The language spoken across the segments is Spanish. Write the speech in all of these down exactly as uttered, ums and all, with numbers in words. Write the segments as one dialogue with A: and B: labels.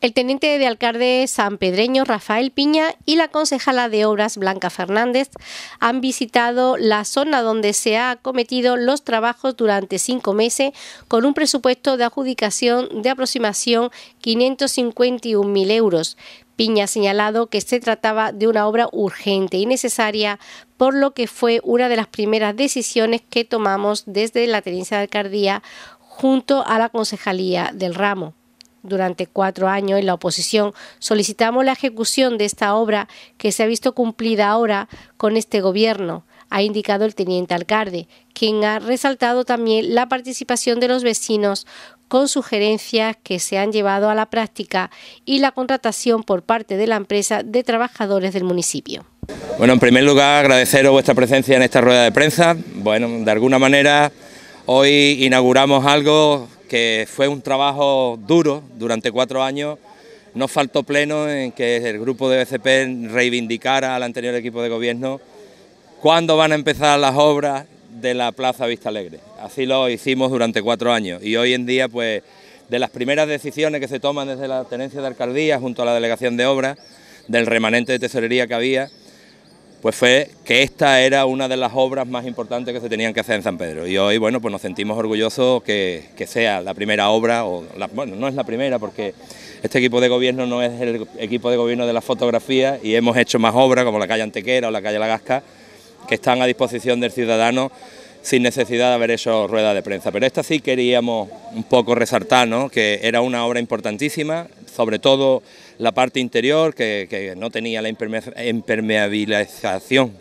A: El teniente de alcalde sanpedreño Rafael Piña y la concejala de Obras Blanca Fernández han visitado la zona donde se han acometido los trabajos durante cinco meses con un presupuesto de adjudicación de aproximación quinientos cincuenta y un mil euros. Piña ha señalado que se trataba de una obra urgente y necesaria, por lo que fue una de las primeras decisiones que tomamos desde la tenencia de alcaldía junto a la concejalía del ramo. Durante cuatro años en la oposición solicitamos la ejecución de esta obra que se ha visto cumplida ahora con este gobierno, ha indicado el teniente alcalde, quien ha resaltado también la participación de los vecinos con sugerencias que se han llevado a la práctica y la contratación por parte de la empresa de trabajadores del municipio.
B: Bueno, en primer lugar agradeceros vuestra presencia en esta rueda de prensa. Bueno, de alguna manera hoy inauguramos algo que fue un trabajo duro durante cuatro años. Nos faltó pleno en que el grupo de B C P reivindicara al anterior equipo de gobierno cuándo van a empezar las obras de la Plaza Vista Alegre. Así lo hicimos durante cuatro años y hoy en día, pues, de las primeras decisiones que se toman desde la tenencia de alcaldía junto a la delegación de obras, del remanente de tesorería que había, pues fue que esta era una de las obras más importantes que se tenían que hacer en San Pedro. Y hoy, bueno, pues nos sentimos orgullosos que, que sea la primera obra, o la, bueno, no es la primera porque este equipo de gobierno no es el equipo de gobierno de la fotografía y hemos hecho más obras como la calle Antequera o la calle La Gasca, que están a disposición del ciudadano sin necesidad de haber hecho rueda de prensa. Pero esta sí queríamos un poco resaltar, ¿no?, que era una obra importantísima, sobre todo la parte interior, que, que no tenía la impermeabilización,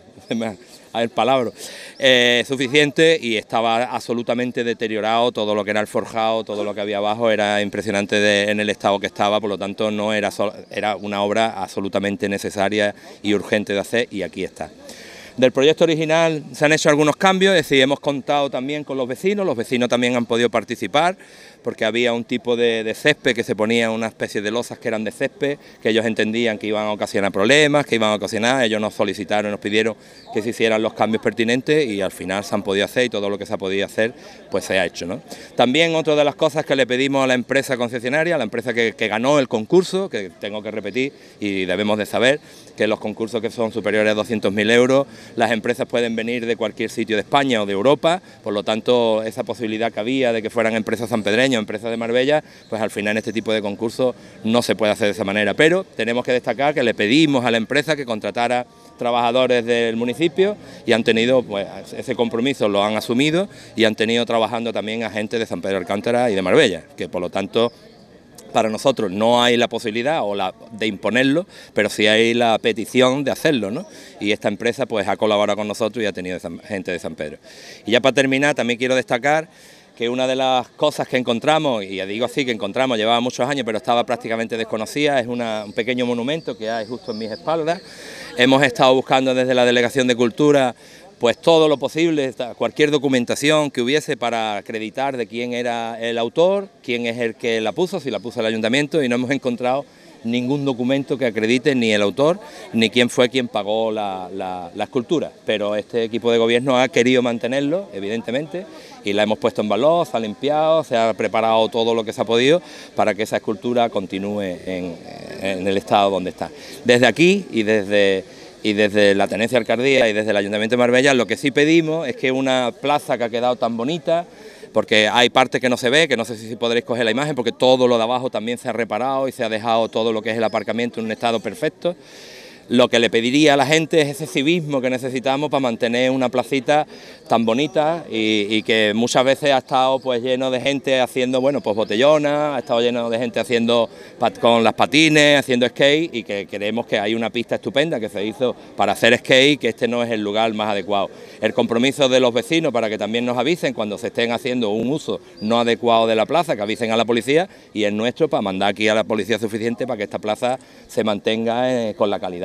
B: el palabra, eh, suficiente, y estaba absolutamente deteriorado. Todo lo que era el forjado, todo lo que había abajo era impresionante de, en el estado que estaba, por lo tanto no era, so, era una obra absolutamente necesaria y urgente de hacer, y aquí está. Del proyecto original se han hecho algunos cambios, es decir, hemos contado también con los vecinos, los vecinos también han podido participar, porque había un tipo de, de césped que se ponía, una especie de losas que eran de césped, que ellos entendían que iban a ocasionar problemas, que iban a ocasionar, ellos nos solicitaron, nos pidieron que se hicieran los cambios pertinentes y al final se han podido hacer, y todo lo que se ha podido hacer pues se ha hecho, ¿no? También otra de las cosas que le pedimos a la empresa concesionaria, a la empresa que, que ganó el concurso, que tengo que repetir y debemos de saber que los concursos que son superiores a doscientos mil euros, las empresas pueden venir de cualquier sitio de España o de Europa, por lo tanto esa posibilidad que había de que fueran empresas sanpedreñas, empresas de Marbella, pues al final en este tipo de concursos no se puede hacer de esa manera, pero tenemos que destacar que le pedimos a la empresa que contratara trabajadores del municipio y han tenido, pues, ese compromiso lo han asumido y han tenido trabajando también a gente de San Pedro de Alcántara y de Marbella, que por lo tanto para nosotros no hay la posibilidad o la de imponerlo, pero sí hay la petición de hacerlo, ¿no? Y esta empresa pues ha colaborado con nosotros y ha tenido gente de San Pedro. Y ya para terminar también quiero destacar que una de las cosas que encontramos, y ya digo así que encontramos, llevaba muchos años pero estaba prácticamente desconocida, es una, un pequeño monumento que hay justo en mis espaldas. Hemos estado buscando desde la Delegación de Cultura pues todo lo posible, cualquier documentación que hubiese para acreditar de quién era el autor, quién es el que la puso, si la puso el ayuntamiento, y no hemos encontrado ningún documento que acredite ni el autor ni quién fue quien pagó la, la, la escultura, pero este equipo de gobierno ha querido mantenerlo, evidentemente, y la hemos puesto en valor, se ha limpiado, se ha preparado todo lo que se ha podido para que esa escultura continúe en, en el estado donde está. Desde aquí y desde... Y desde la tenencia de alcaldía y desde el Ayuntamiento de Marbella lo que sí pedimos es que una plaza que ha quedado tan bonita, porque hay parte que no se ve, que no sé si podréis coger la imagen, porque todo lo de abajo también se ha reparado y se ha dejado todo lo que es el aparcamiento en un estado perfecto. Lo que le pediría a la gente es ese civismo que necesitamos para mantener una placita tan bonita y, y que muchas veces ha estado pues lleno de gente haciendo, bueno, pues botellonas, ha estado lleno de gente haciendo pat con las patines, haciendo skate, y que creemos que hay una pista estupenda que se hizo para hacer skate, que este no es el lugar más adecuado. El compromiso de los vecinos para que también nos avisen cuando se estén haciendo un uso no adecuado de la plaza, que avisen a la policía, y el nuestro para mandar aquí a la policía suficiente para que esta plaza se mantenga eh, con la calidad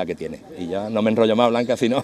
B: que tiene. Y ya no me enrollo más, Blanca, si no.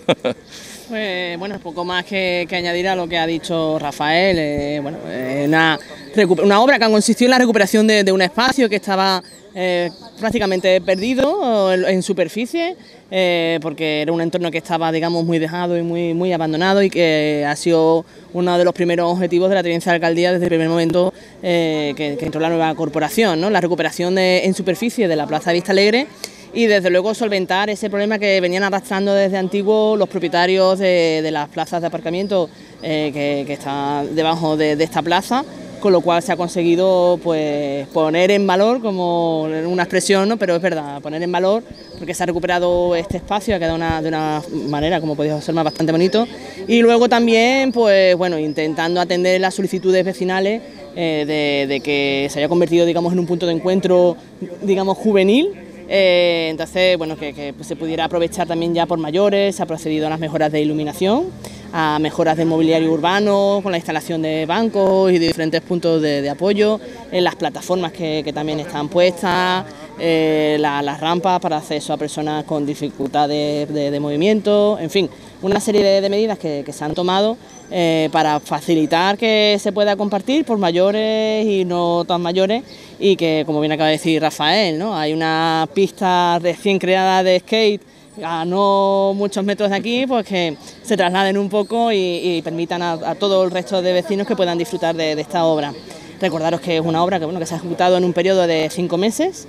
C: Pues bueno, poco más que, que añadir a lo que ha dicho Rafael. Eh, bueno, eh, una, una obra que ha consistido en la recuperación de, de un espacio que estaba eh, prácticamente perdido en, en superficie, eh, porque era un entorno que estaba, digamos, muy dejado y muy, muy abandonado, y que ha sido uno de los primeros objetivos de la Tenencia de Alcaldía desde el primer momento eh, que, que entró la nueva corporación, ¿no? La recuperación de, en superficie de la Plaza Vista Alegre, y desde luego solventar ese problema que venían arrastrando desde antiguo los propietarios de, de las plazas de aparcamiento eh, que, que están debajo de, de esta plaza, con lo cual se ha conseguido pues poner en valor, como una expresión, ¿no? Pero es verdad, poner en valor, porque se ha recuperado este espacio, ha quedado una, de una manera, como podéis observar, bastante bonito, y luego también, pues bueno, intentando atender las solicitudes vecinales eh, de, de que se haya convertido, digamos, en un punto de encuentro, digamos, juvenil. Eh, entonces, bueno, que, que se pudiera aprovechar también ya por mayores. Se ha procedido a las mejoras de iluminación, a mejoras de mobiliario urbano, con la instalación de bancos y de diferentes puntos de, de apoyo, en las plataformas que, que también están puestas, eh, la, las rampas para acceso a personas con dificultades de, de movimiento, en fin, una serie de, de medidas que, que se han tomado eh, para facilitar que se pueda compartir por mayores y no tan mayores, y que, como bien acaba de decir Rafael, ¿no? Hay una pista recién creada de skate a no muchos metros de aquí, pues que se trasladen un poco y, y permitan a, a todo el resto de vecinos que puedan disfrutar de, de esta obra. Recordaros que es una obra que, bueno, que se ha ejecutado en un periodo de cinco meses.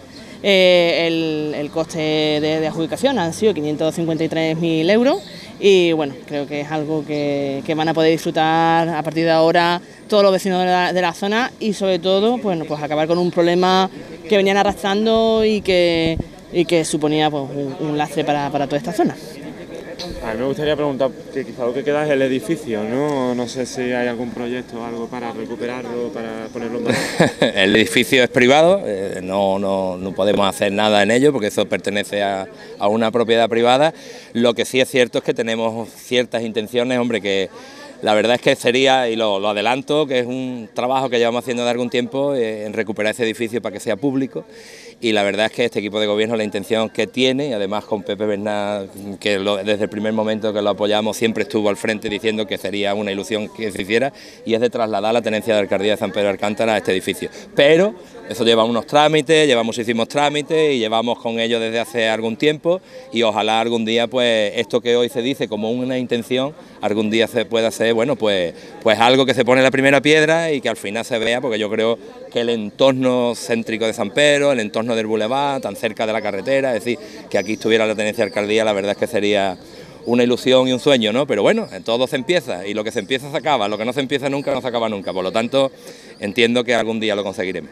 C: Eh, el, el coste de, de adjudicación han sido quinientos cincuenta y tres mil euros, y bueno, creo que es algo que, que van a poder disfrutar a partir de ahora todos los vecinos de la, de la zona, y sobre todo, bueno, pues acabar con un problema que venían arrastrando y que, y que suponía pues, un, un lastre para, para toda esta zona.
D: A mí me gustaría preguntar que quizá lo que queda es el edificio, ¿no? No sé si hay algún proyecto o algo para recuperarlo, para ponerlo en valor.
B: El edificio es privado, eh, no, no, no podemos hacer nada en ello porque eso pertenece a, a una propiedad privada. Lo que sí es cierto es que tenemos ciertas intenciones, hombre, que la verdad es que sería, y lo, lo adelanto, que es un trabajo que llevamos haciendo de algún tiempo, eh, en recuperar ese edificio para que sea público. Y la verdad es que este equipo de gobierno, la intención que tiene, y además con Pepe Bernat, que lo, desde el primer momento que lo apoyamos siempre estuvo al frente diciendo que sería una ilusión que se hiciera, y es de trasladar la tenencia de Alcaldía de San Pedro de Alcántara a este edificio. Pero eso lleva unos trámites, lleva muchísimos trámites y llevamos con ello desde hace algún tiempo, y ojalá algún día pues esto que hoy se dice como una intención, algún día se pueda hacer, bueno, pues, pues algo que se pone la primera piedra y que al final se vea, porque yo creo que el entorno céntrico de San Pedro, el entorno del Boulevard, tan cerca de la carretera, es decir, que aquí estuviera la tenencia de alcaldía, la verdad es que sería una ilusión y un sueño, ¿no? Pero bueno, todo se empieza, y lo que se empieza se acaba, lo que no se empieza nunca no se acaba nunca, por lo tanto entiendo que algún día lo conseguiremos.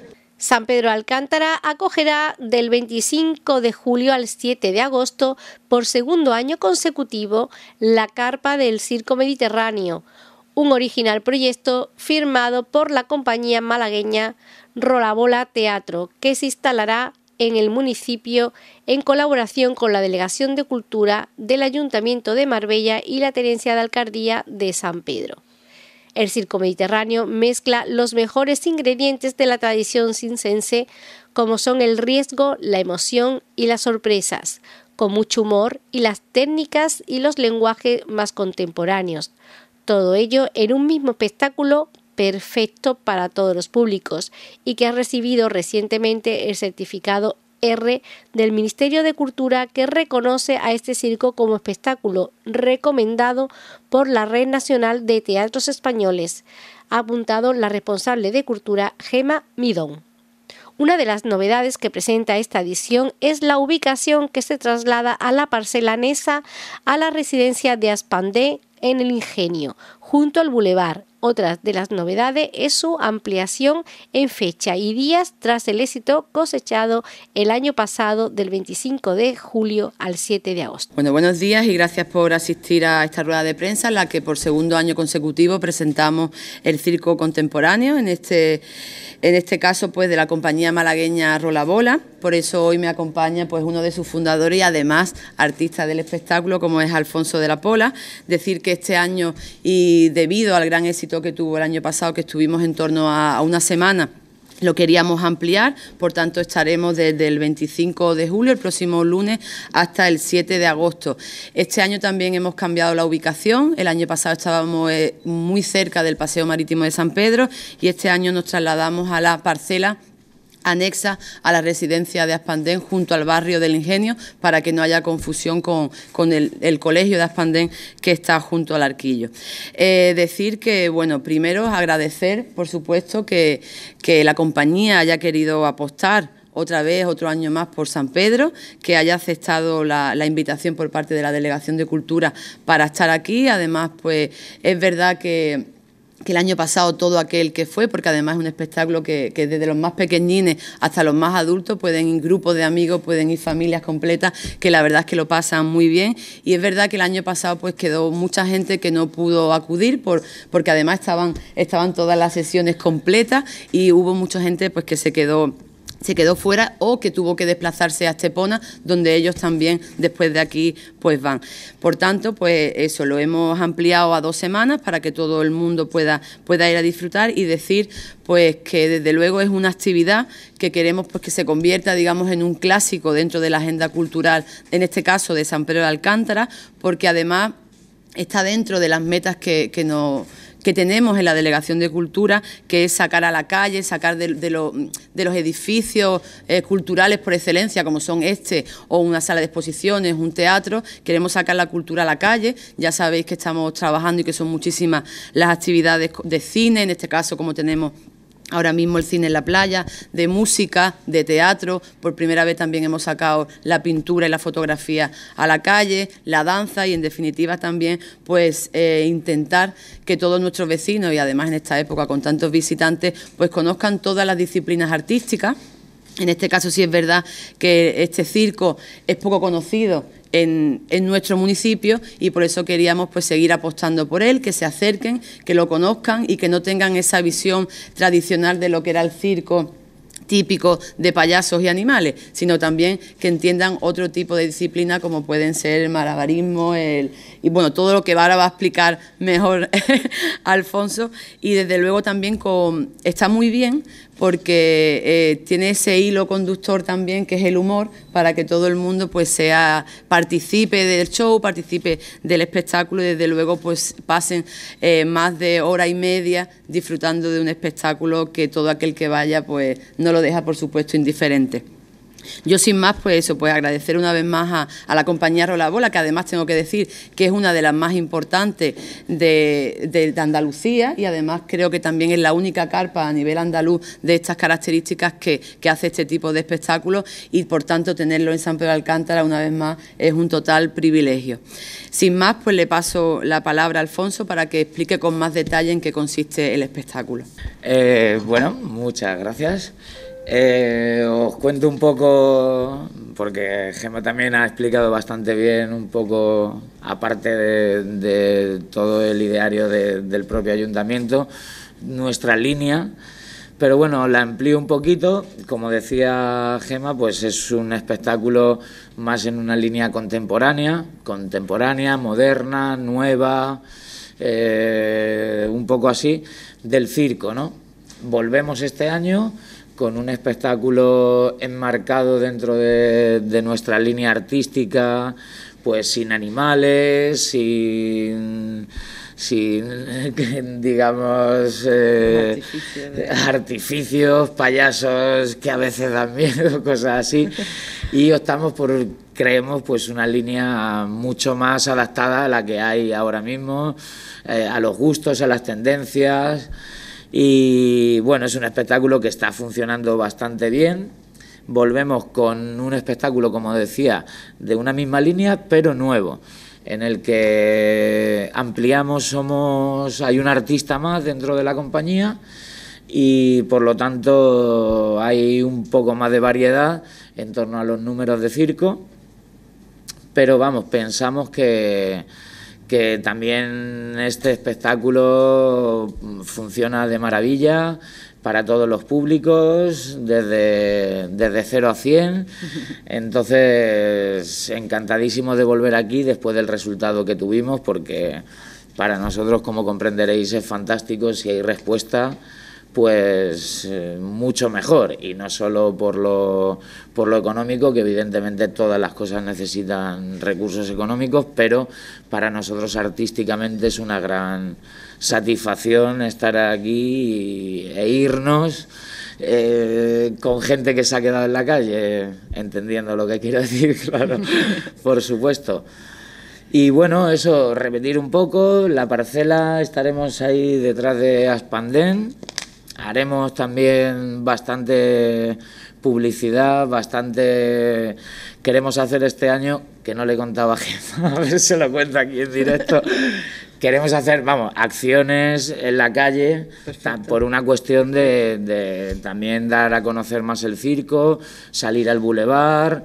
A: San Pedro de Alcántara acogerá del veinticinco de julio al siete de agosto por segundo año consecutivo la carpa del Circo Mediterráneo, un original proyecto firmado por la compañía malagueña Rolabola Teatro, que se instalará en el municipio en colaboración con la Delegación de Cultura del Ayuntamiento de Marbella y la Tenencia de Alcaldía de San Pedro. El Circo Mediterráneo mezcla los mejores ingredientes de la tradición circense, como son el riesgo, la emoción y las sorpresas, con mucho humor y las técnicas y los lenguajes más contemporáneos. Todo ello en un mismo espectáculo perfecto para todos los públicos, y que ha recibido recientemente el certificado R del Ministerio de Cultura, que reconoce a este circo como espectáculo recomendado por la Red Nacional de Teatros Españoles, ha apuntado la responsable de Cultura, Gemma Midón. Una de las novedades que presenta esta edición es la ubicación que se traslada a la parcela anexa a la residencia de Aspandé en el Ingenio, junto al Boulevard. Otra de las novedades es su ampliación en fecha y días tras el éxito cosechado el año pasado del veinticinco de julio al siete de agosto.
E: Bueno, buenos días y gracias por asistir a esta rueda de prensa en la que por segundo año consecutivo presentamos el circo contemporáneo, en este, en este caso pues de la compañía malagueña Rolabola. Por eso hoy me acompaña pues uno de sus fundadores y además artista del espectáculo, como es Alfonso de la Pola. Decir que este año, y debido al gran éxito que tuvo el año pasado, que estuvimos en torno a, a una semana lo queríamos ampliar, por tanto estaremos desde el veinticinco de julio, el próximo lunes, hasta el siete de agosto. Este año también hemos cambiado la ubicación, el año pasado estábamos eh, muy cerca del Paseo Marítimo de San Pedro y este año nos trasladamos a la parcela anexa a la residencia de Aspandén junto al barrio del Ingenio para que no haya confusión con, con el, el colegio de Aspandén que está junto al Arquillo. Eh, decir que, bueno, primero agradecer, por supuesto, que, que la compañía haya querido apostar otra vez, otro año más por San Pedro, que haya aceptado la, la invitación por parte de la Delegación de Cultura para estar aquí. Además, pues es verdad que que el año pasado todo aquel que fue, porque además es un espectáculo que, que desde los más pequeñines hasta los más adultos pueden ir grupos de amigos, pueden ir familias completas, que la verdad es que lo pasan muy bien. Y es verdad que el año pasado pues quedó mucha gente que no pudo acudir, por, porque además estaban, estaban todas las sesiones completas y hubo mucha gente pues que se quedó... se quedó fuera o que tuvo que desplazarse a Estepona, donde ellos también después de aquí pues van. Por tanto, pues eso, lo hemos ampliado a dos semanas para que todo el mundo pueda, pueda ir a disfrutar y decir pues que desde luego es una actividad que queremos pues que se convierta, digamos, en un clásico dentro de la agenda cultural, en este caso de San Pedro de Alcántara, porque además está dentro de las metas que, que nos... que tenemos en la Delegación de Cultura, que es sacar a la calle, sacar de, de, lo, de los edificios eh, culturales por excelencia, como son este, o una sala de exposiciones, un teatro. Queremos sacar la cultura a la calle. Ya sabéis que estamos trabajando y que son muchísimas las actividades de cine, en este caso como tenemos ahora mismo el cine en la playa, de música, de teatro. Por primera vez también hemos sacado la pintura y la fotografía a la calle, la danza y en definitiva también pues eh, intentar que todos nuestros vecinos y además en esta época con tantos visitantes pues conozcan todas las disciplinas artísticas. En este caso sí es verdad que este circo es poco conocido En, en nuestro municipio y por eso queríamos pues seguir apostando por él, que se acerquen, que lo conozcan y que no tengan esa visión tradicional de lo que era el circo típico de payasos y animales, sino también que entiendan otro tipo de disciplina como pueden ser el malabarismo el, y bueno, todo lo que ahora va a explicar mejor Alfonso. Y desde luego también con, está muy bien porque eh, tiene ese hilo conductor también que es el humor, para que todo el mundo pues sea participe del show, participe del espectáculo y desde luego pues pasen eh, más de hora y media disfrutando de un espectáculo que todo aquel que vaya pues no lo deja por supuesto indiferente. Yo sin más, pues eso, pues agradecer una vez más a, a la compañía Rolabola, que además tengo que decir que es una de las más importantes de, de, de Andalucía y además creo que también es la única carpa a nivel andaluz de estas características que, que hace este tipo de espectáculos y por tanto tenerlo en San Pedro de Alcántara una vez más es un total privilegio. Sin más, pues le paso la palabra a Alfonso para que explique con más detalle en qué consiste el espectáculo.
F: Eh, bueno, muchas gracias. Eh, os cuento un poco, porque Gemma también ha explicado bastante bien un poco, aparte de, de todo el ideario de, del propio ayuntamiento, nuestra línea, pero bueno, la amplío un poquito. Como decía Gemma, pues es un espectáculo más en una línea contemporánea, contemporánea, moderna, nueva, eh, un poco así, del circo, ¿no? Volvemos este año con un espectáculo enmarcado dentro de, de nuestra línea artística, pues sin animales, sin, sin digamos, eh, artificios, artificios, payasos que a veces dan miedo, cosas así, y optamos por, creemos, pues una línea mucho más adaptada a la que hay ahora mismo, eh, a los gustos, a las tendencias. Y bueno, es un espectáculo que está funcionando bastante bien. Volvemos con un espectáculo, como decía, de una misma línea, pero nuevo, en el que ampliamos, somos, hay un artista más dentro de la compañía y por lo tanto hay un poco más de variedad en torno a los números de circo, pero vamos, pensamos que que también este espectáculo funciona de maravilla para todos los públicos, desde, desde cero a cien. Entonces, encantadísimos de volver aquí después del resultado que tuvimos, porque para nosotros, como comprenderéis, es fantástico. Si hay respuesta, pues eh, mucho mejor, y no solo por lo, por lo económico, que evidentemente todas las cosas necesitan recursos económicos, pero para nosotros artísticamente es una gran satisfacción estar aquí y, e irnos eh, con gente que se ha quedado en la calle, entendiendo lo que quiero decir, claro, por supuesto. Y bueno, eso, repetir un poco, la parcela, estaremos ahí detrás de Aspandén. Haremos también bastante publicidad, bastante... Queremos hacer este año, que no le contaba a Gemma, a ver si se lo cuenta aquí en directo. Queremos hacer, vamos, acciones en la calle, por una cuestión de, de también dar a conocer más el circo, salir al bulevar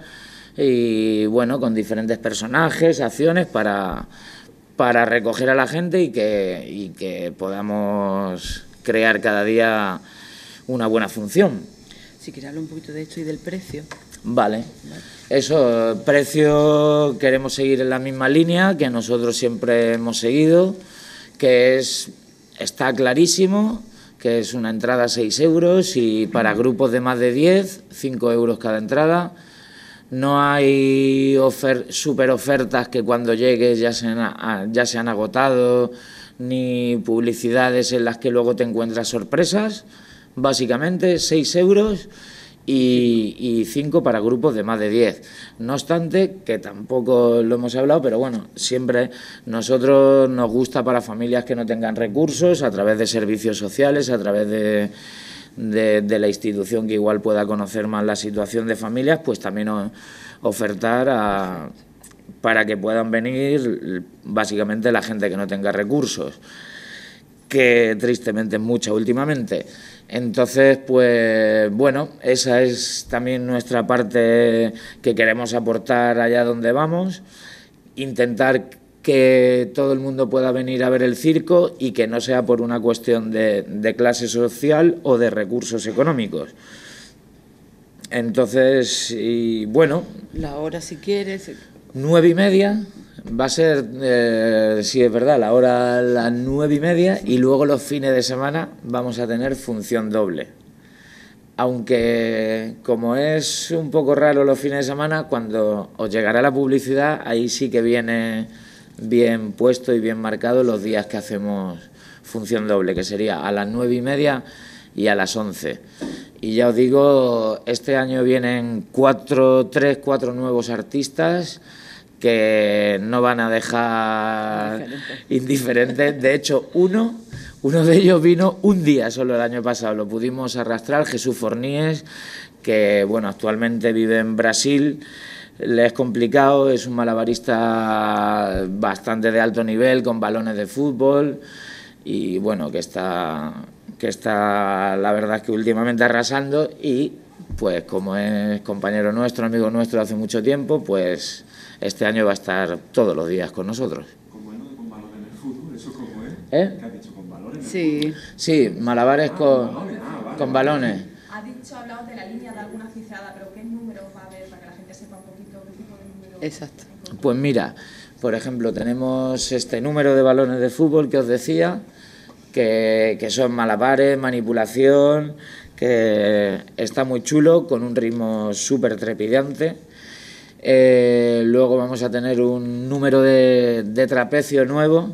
F: y, bueno, con diferentes personajes, acciones para, para recoger a la gente y que, y que podamos crear cada día una buena función.
E: Si quieres hablar un poquito de esto y del precio.
F: Vale. Eso, precio, queremos seguir en la misma línea que nosotros siempre hemos seguido, que es, está clarísimo, que es una entrada a seis euros y para grupos de más de diez, cinco euros cada entrada. No hay ofer super ofertas que cuando llegues ya se han, ya se han agotado, ni publicidades en las que luego te encuentras sorpresas. Básicamente seis euros y, y cinco para grupos de más de diez. No obstante, que tampoco lo hemos hablado, pero bueno, siempre nosotros nos gusta para familias que no tengan recursos, a través de servicios sociales, a través de, de, de la institución que igual pueda conocer más la situación de familias, pues también ofertar a... para que puedan venir básicamente la gente que no tenga recursos, que tristemente es mucha últimamente. Entonces, pues bueno, esa es también nuestra parte que queremos aportar allá donde vamos, intentar que todo el mundo pueda venir a ver el circo y que no sea por una cuestión de, de clase social o de recursos económicos. Entonces, y bueno...
E: La hora, si quieres...
F: Nueve y media, va a ser, eh, sí es verdad, la hora a las nueve y media, y luego los fines de semana vamos a tener función doble. Aunque como es un poco raro los fines de semana, cuando os llegará la publicidad, ahí sí que viene bien puesto y bien marcado los días que hacemos función doble, que sería a las nueve y media y a las once. Y ya os digo, este año vienen cuatro, tres, cuatro nuevos artistas que no van a dejar indiferentes. De hecho, uno, uno de ellos vino un día solo el año pasado, lo pudimos arrastrar, Jesús Forníes, que bueno, actualmente vive en Brasil. Le es complicado, es un malabarista bastante de alto nivel, con balones de fútbol, y bueno, que está... que está la verdad que últimamente arrasando, y pues como es compañero nuestro, amigo nuestro hace mucho tiempo, pues este año va a estar todos los días con nosotros.
D: ¿Cómo es, no? ¿Con balones en el fútbol? ¿Eso cómo es?
F: ¿Eh?
D: ¿Qué has dicho? ¿Con balones?
E: Sí.
F: Sí, malabares
D: ah,
F: con,
D: con balones. Ah, vale,
F: con
D: vale.
F: balones.
G: Ha dicho, ha hablado de la línea de alguna cifrada, pero ¿qué número va a haber para que la gente sepa un poquito qué tipo de número?
E: Exacto.
F: Pues mira, por ejemplo, tenemos este número de balones de fútbol que os decía, que, que son malabares, manipulación, que está muy chulo, con un ritmo súper trepidante. Eh, luego vamos a tener un número de, de trapecio nuevo,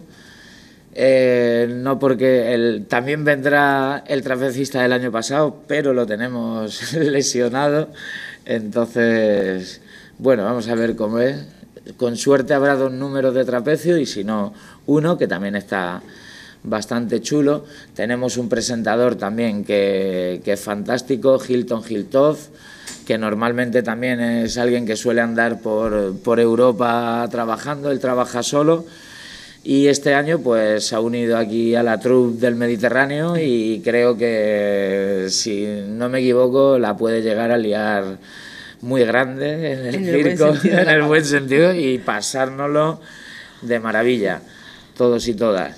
F: eh, no porque el, también vendrá el trapecista del año pasado, pero lo tenemos lesionado, entonces, bueno, vamos a ver cómo es. Con suerte habrá dos números de trapecio y si no, uno, que también está bastante chulo. Tenemos un presentador también que, que es fantástico, Hilton Hiltov, que normalmente también es alguien que suele andar por, por Europa trabajando, él trabaja solo, y este año pues se ha unido aquí a la troupe del Mediterráneo y creo que, si no me equivoco, la puede llegar a liar muy grande en el, en el circo, en el buen sentido, y pasárnoslo de maravilla, todos y todas.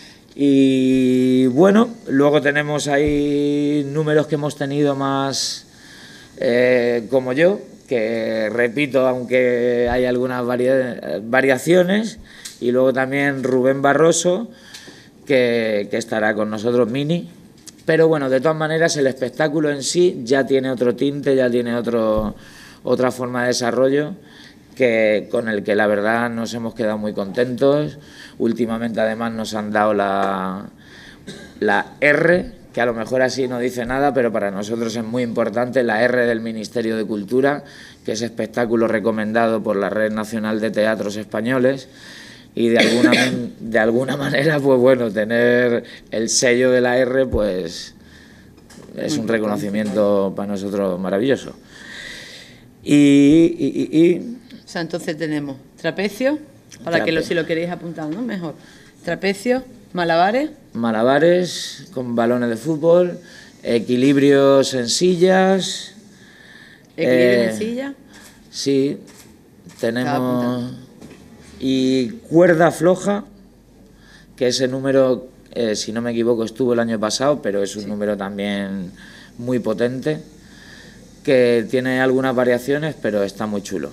F: Y bueno, luego tenemos ahí números que hemos tenido más... Eh, como yo, que repito, aunque hay algunas varia variaciones, y luego también Rubén Barroso, que, que estará con nosotros, Mini, Pero bueno, de todas maneras el espectáculo en sí ya tiene otro tinte, ya tiene otro, otra forma de desarrollo que, con el que la verdad nos hemos quedado muy contentos. Últimamente además nos han dado la, la R, que a lo mejor así no dice nada, pero para nosotros es muy importante, la R del Ministerio de Cultura, que es espectáculo recomendado por la Red Nacional de Teatros Españoles, y de alguna, de alguna manera, pues bueno, tener el sello de la R, pues es un reconocimiento para nosotros maravilloso. Y... y, y, y
E: o sea, entonces tenemos trapecio, para
F: trapecio.
E: que lo, si lo queréis apuntar, ¿no? Mejor. Trapecio, malabares.
F: Malabares con balones de fútbol, equilibrios en sillas.
E: ¿Equilibrios
F: eh,
E: en silla?
F: Sí, tenemos... Y cuerda floja, que ese número, eh, si no me equivoco, estuvo el año pasado, pero es un sí. número también muy potente, que tiene algunas variaciones, pero está muy chulo.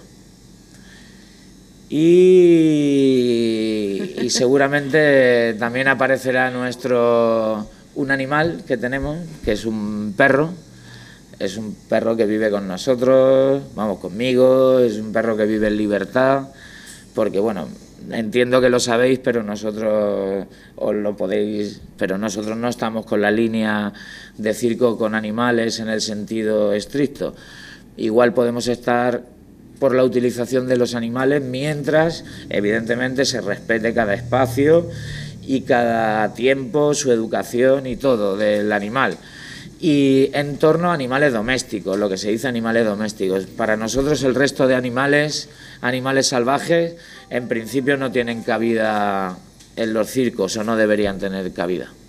F: Y, y seguramente también aparecerá nuestro un animal que tenemos, que es un perro. Es un perro que vive con nosotros, vamos, conmigo, es un perro que vive en libertad, porque bueno, entiendo que lo sabéis, pero nosotros os lo podéis, pero nosotros no estamos con la línea de circo con animales en el sentido estricto. Igual podemos estar por la utilización de los animales mientras, evidentemente, se respete cada espacio y cada tiempo, su educación y todo del animal. Y en torno a animales domésticos, lo que se dice animales domésticos. Para nosotros el resto de animales, animales salvajes, en principio no tienen cabida en los circos o no deberían tener cabida.